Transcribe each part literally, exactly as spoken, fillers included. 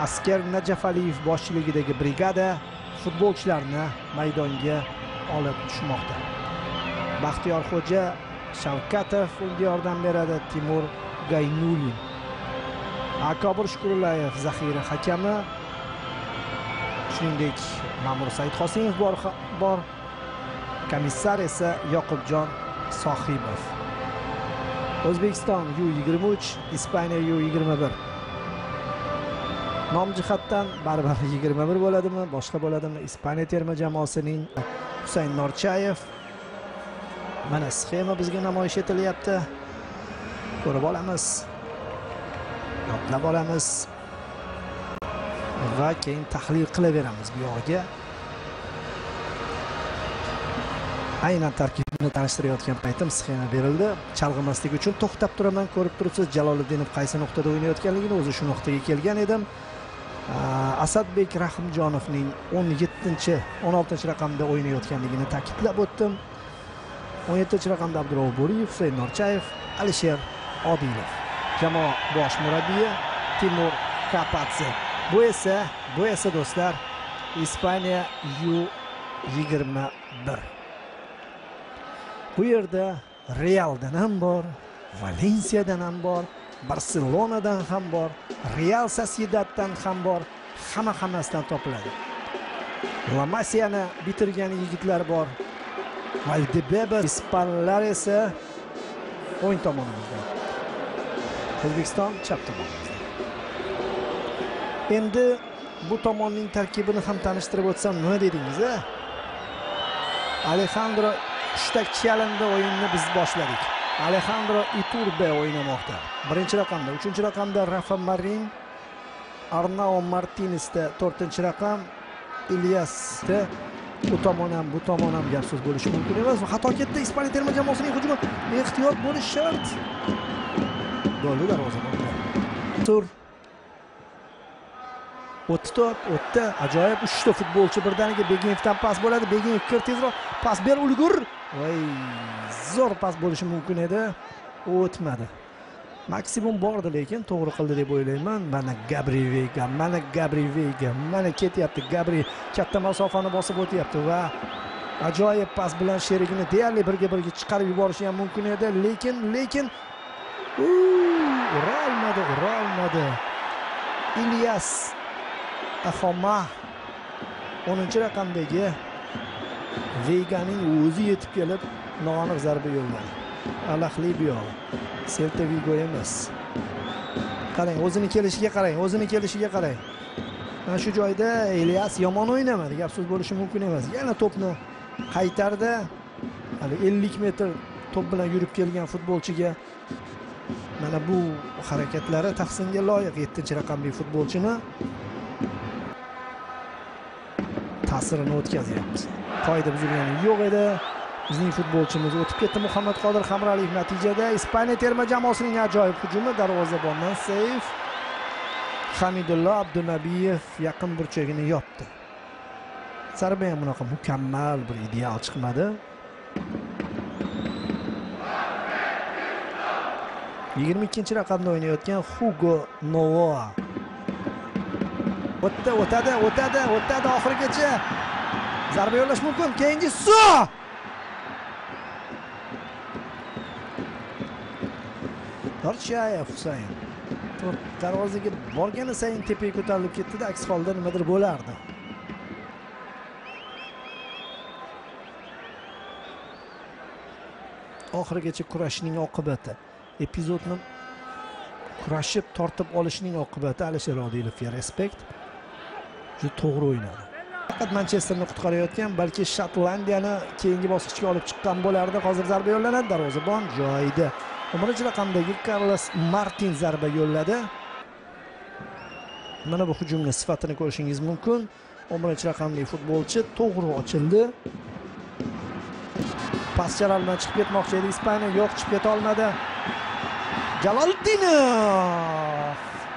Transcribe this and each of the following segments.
Asker Najafaliyev boshchiligidagi brigada futbolchilarni maydonga olib tushmoqda. Baxtiyor Xo'ja Shavkatov unga yordam beradi. Timur Gaynulin, Akobir Shukurullayev zaxira hakami, shuningdek Ma'mur Saidqosimov bor bor. Komissar esa Yoqubjon Sohibov. O'zbekiston U yigirma uch, Ispaniya U yigirma bir. Nom jihatdan baribir yigirma bir bo'ladimi, boshqa bo'ladimi? Ispaniya terma jamoasining Husayn Norchayev. Mana sxema bizga namoyish etilyapti. Ko'rib olamiz. Yodlab olamiz. Va keyin tahlil qilaveramiz bu yog'iga. Aynan tarkibni tanishtirayotgan paytim sxema berildi. Chalg'imaslik uchun to'xtab turaman. Ko'rib turibsiz, Jaloliddinov qaysi nuqtada o'ynayotganligini, o'zi shu nuqtaga kelgan edim. Asadbek Rahimjonovning o'n yettinchi, o'n oltinchi raqamda o'ynayotganligini ta'kidlab o'tdim. o'n yettinchi raqamda Abdurov Bo'riyev, Husayn Norchayev, Alisher Odilov. Jamoa bosh murabbiyi Timur Kapatse. Bu esa, bu esa do'stlar, Ispaniya U yigirma bir. Bu yerda Realdan ham bor, Valensiyadan ham bor, Barselonadan ham bor, Real Sociedaddan ham bor, hamma hammasidan topiladi. La Masiani bitirgan yigitlar bor. Valdebeba, ispanlar esa o'ng tomonimizda. O'zbekiston chap tomonimizda. Endi bu tomonning tarkibini ham tanishtirib o'tsam nima dedingiz, a? Alejandro hushtak chalindi, o'yinni biz boshladik. Alejandro Iturbe o'ynamoqda. Birinchi raqamda, uchinchi raqamda Rafa Marin, Arnau Martinezda to'rtinchi raqam, Ilyasda bu tomon ham, bu tomon ham gap so'z bo'lishi mumkin emas. Xato ketdi Ispaniya terma jamoasining hujumi. Ehtiyot bo'lish shart. Golli darvozabonda. Tur. O'tdi top, o'tdi. Ajoyib uchta futbolchi birdaniga. Beginevdan pas bo'ladi. Beginev kir tezroq. Pas ber, ulgur. Voy, zo'r pas bo'lishi mumkin edi. O'tmadi. Maksimum bordi, lekin to'g'ri qildi deb o'ylayman. Mana Gabri Vega, mana Gabri Vega, mana ketyapti Gabri, katta masofani bosib o'tyapti va ajoyib pas bilan sherigini deyarli birga-birga chiqarib yuborishi ham mumkin edi, lekin lekin ura olmadi, ura olmadi. Ilyas Axoma o'ninchi raqamdagi Veganing o'zi yetib kelib noaniq zarba yo'lladi. Alahli bu yo'q. Celta Vigo emas. Qarang, o'zini kelishiga qarang, o'zini kelishiga qarang. Mana shu joyda Ilyas yomon o'ynamadi, gap so'z bo'lishi mumkin emas. Yana to'pni qaytardi. Hali ellik metr to'p bilan yurib kelgan futbolchiga mana bu harakatlari tahsinga loyiq. yettinchi raqamli futbolchini ta'sirini o'tkazyapmiz. Qoida buzilgani yo'q edi. Bizning futbolchimiz o'tib ketdi. Muhammad Qodir Hamraliyev natijada Ispaniya terma jamoasining ajoyib hujumi, darvozabondan seyf. Hamidullo Abdunabiyev yaqin burchagini yopdi. Zarba ham bunaqa mukammal, bir ideal chiqmadi. yigirma ikkinchi raqamda o'ynayotgan Hugo Novoa. O'tdi, o'tadi, o'tadi, o'tadi oxirigacha. Zarba yo'llash mumkin. Keyingisi Norchayev Husayn. To'p darvozaga borgani sayin tepaga ko'tarilib ketdi-da, aks holda nimadir bo'lardi. Oxirigacha kurashning oqibati, epizodni kurashib tortib olishning oqibati Alisher Odilovga respekt. Juda to'g'ri o'ynadi. Faqat Manchesterni qutqarayotgan, balki Shotlandiyani keyingi bosqichga olib chiqqan bo'lardi. Hozir zarba yo'llanadi, darvozabon joyida. o'ninchi raqamdagi Carlos Martin zarba yo'lladi. Mana bu hujumning sifatini ko'rishingiz mumkin. o'ninchi raqamli futbolchi to'g'ri ochildi. Pas charalman chiqib ketmoqchi edi Ispaniya, yo'q, chiqib keta olmadi. Jaloliddinov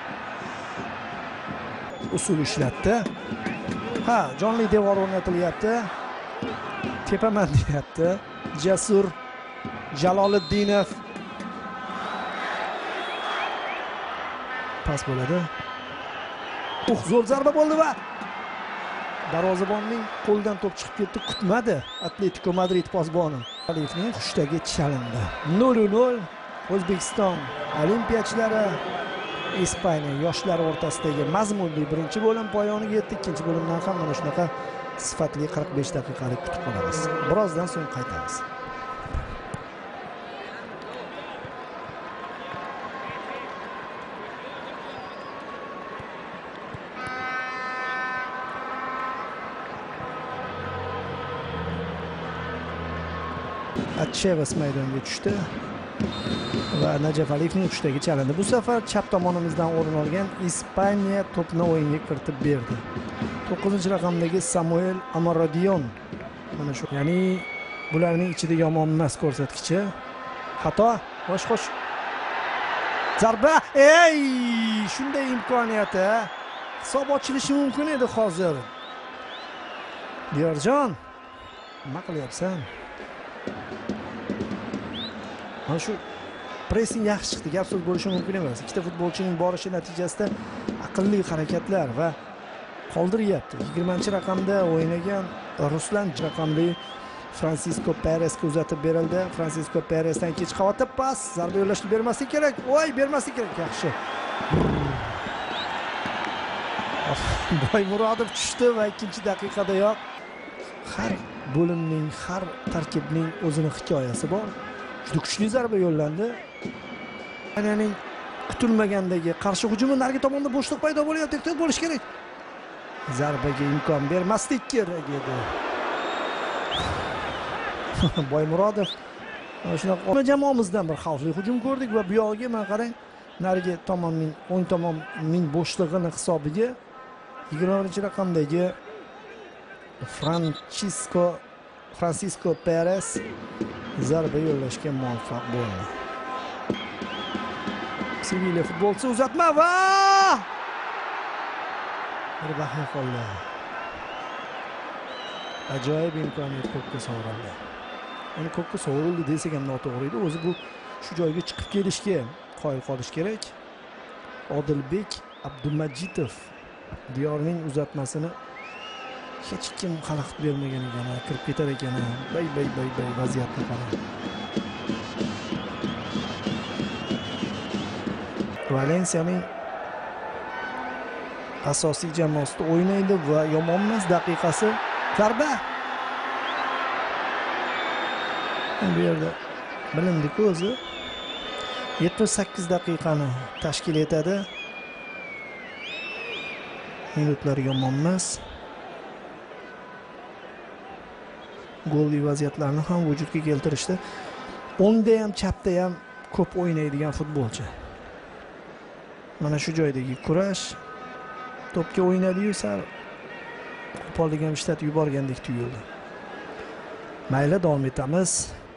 usul ishlatdi. Ha, jonli devor o'rnatilyapti. Tepaman deyapti. Jasur Jaloliddinov pas bo'ladi. Uh, zo'r zarba bo'ldi va darvozabonning qo'lidan to'p chiqib ketdi, kutmadi Atletico Madrid posboni. Alifning xushdagi chalindi. nol nol O'zbekiston olimpiyachilari Ispaniya yoshlari o'rtasidagi mazmunli birinchi bo'lim poyoniga yetdi. Ikkinchi bo'limdan ham mana shunaqa sifatli qirq besh daqiqalik kutib qolamiz. Birozdan so'ng qaytamiz. Atchevas maydonga tushdi va Najaf Aliyevning uchdagi chalindi. Bu safar chap tomonimizdan o'rin olgan Ispaniya to'pni o'yinga kiritib berdi. to'qqizinchi raqamdagi Samuel Amaradion. Mana shu, ya'ni bularning ichida yomon emas ko'rsatkichi. Xato, xo'sh-xo'sh. Zarba, ey! Shunday imkoniyati. Hisob ochilishi mumkin edi hozir. Diyorjon, nima qilyapsan? Mana shu pressing yaxshi chiqdi. Gap so'z bo'lishi mumkin emas. Ikkita futbolchining borishi natijasida aqlli harakatlar va qoldiryapti. yigirmanchi raqamda o'ynagan Ruslan raqamli Francisco Perezga uzatib berildi. Francisco Perezdan kech qavatda pas, zarba yo'llashni bermaslik kerak. Voy, bermaslik kerak. Yaxshi. Boymurodov tushdi va ikkinchi daqiqadayoq har bo'limning, har tarkibning o'zining hikoyasi bor. Juda kuchli zarba yo'llandi. Ya'ni kutilmagandagi qarshi hujumi narigi tomonda bo'shliq paydo bo'lyapti. Ehtiyot bo'lish kerak. Zarbaga imkon bermaslik kerak edi. Boymurodov shunaqa jamoamizdan bir xavfli hujum ko'rdik va bu yog'iga men qarang, narigi tomonning, o'ng tomonning bo'shlig'ini hisobiga yigirma birinchi raqamdagi Francisco Francisco Perez zarba yo'llashga muvaffaq bo'ldi. Sevilla futbolchisi uzatma va bir bahya qoldi. Ajoyib imkoniyat ko'kka sovurildi. Uni ko'kka sovurildi desak ham noto'g'ri edi. O'zi bu shu joyga chiqib kelishga qoyil qolish kerak. Odilbek Abdumajitov Diyorning uzatmasini hech kim xalaqit bermagan ekan, kirib ketar ekan. Bay bay bay bay vaziyatni qarang. Valensiyaning asosiy jamoasida o'ynaydi va yomon emas daqiqasi. Zarba. Bu yerda bilindi-ku o'zi. yetmish sakkiz daqiqani tashkil etadi. Minutlar yomon emas. Golli vaziyatlarni ham vujudga keltirishdi. O'ngda ham, chapda ham ko'p o'ynaydigan futbolchi. Mana shu joydagi kurash to'pga o'ynadi-yu, sal qo'pollik ham ishlatib yuborgandek tuyuldi. Mayli, davom etamiz.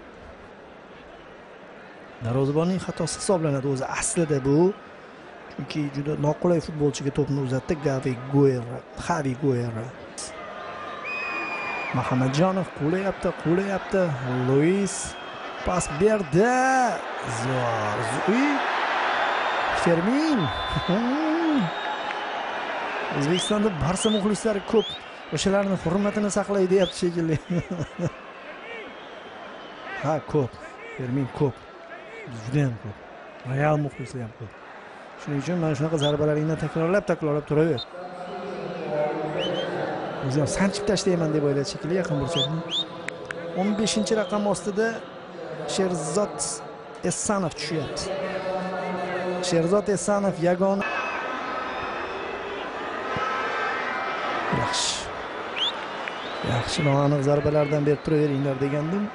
Darvozabonning xatosi hisoblanadi o'zi aslida bu. Chunki juda noqulay futbolchiga to'pni uzatdi Gavi Guerra, Xavi Guerra. Muhammadjonov qo'layapti, qo'layapti. Luis pas berdi. Zo'r. Fermin. O'zbekistonda Barsa muxlislari ko'p. O'shalarning hurmatini saqlay deyapti shekilli. Ha, ko'p. Fermin ko'p. Juda ham ko'p. Real muxlislar ham ko'p. Shuning uchun mana shunaqa zarbalaringni takrorlab, takrorlab turaver. O'zi ham sanchib tashlayman deb o'yladi shekilli yaqin burchakni. o'n beshinchi raqam ostida Sherzod Esanov tushyapti. Sherzod Esanov yagona. Yaxshi. Yaxshi, aniq zarbalardan berib turaveringlar degandim.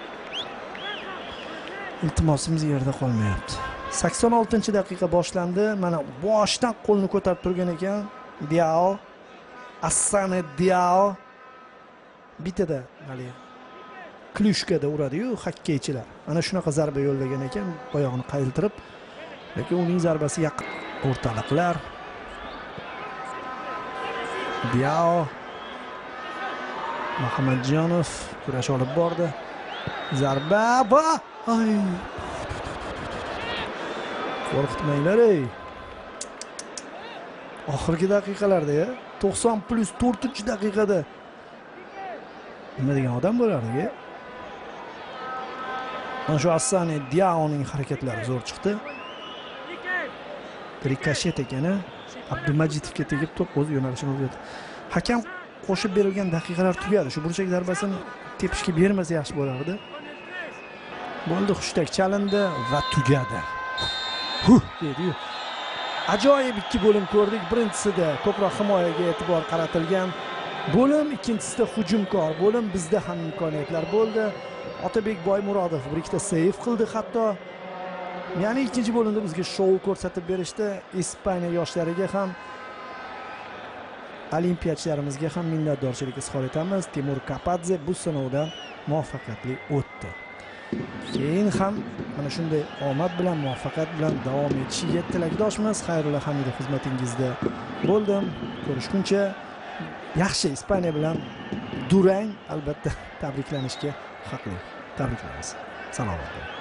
Iltimosimiz yerda qolmayapti. sakson oltinchi daqiqa boshlandi. Mana boshdan qo'lni ko'tarib turgan ekan Diao. Assane Diao bitada hali Klyushkada uradi-yu xokkeychilar. Ana shunaqa zarba yo'llagan ekan, oyog'ini qayiltirib, lekin uning zarbasi yaqin. O'rtaliqlar. Diao Muhammadjonov kurash olib bordi. Zarba va ay. Qo'rqitmanglar ey. oxirgi daqiqalarda ya to'qson plus to'rtinchi daqiqada nima degan odam bo'lardi. Mana shu Assani Diaoning harakatlari zo'r chiqdi. Rikoshet ekani Abdumajidovga tegib to'p o'z yo'nalishini o'zgartirdi. Hakam qo'shib berilgan daqiqalar tugadi. Shu burchak zarbasini tepishga bermasa yaxshi bo'lardi. Bo'ldi, hushtak chalindi va tugadi. Huh dedi-yu. Ajoyib ikki bo'lim ko'rdik. Birinchisida ko'proq himoyaga e'tibor qaratilgan bo'lim, ikkinchisida hujumkor bo'lim. Bizda ham imkoniyatlar bo'ldi. Otabek Boymurodov bir ikkita seyv qildi hatto. Ya'ni ikkinchi bo'limda bizga shou ko'rsatib berishdi. Ispaniya yoshlariga ham olimpiyachilarimizga ham minnatdorchilik izhor etamiz. Timur Kapadze bu sinovdan muvaffaqiyatli o'tdi. Keyin ham mana shunday omad bilan, muvaffaqiyat bilan davom etishiga tilakdoshmiz. Xayrullo Hamidov xizmatingizda bo'ldim. Ko'rishguncha yaxshi Ispaniya bilan durang albatta tabriklanishga haqli. Tabriklaymiz. Salomat bo'ling.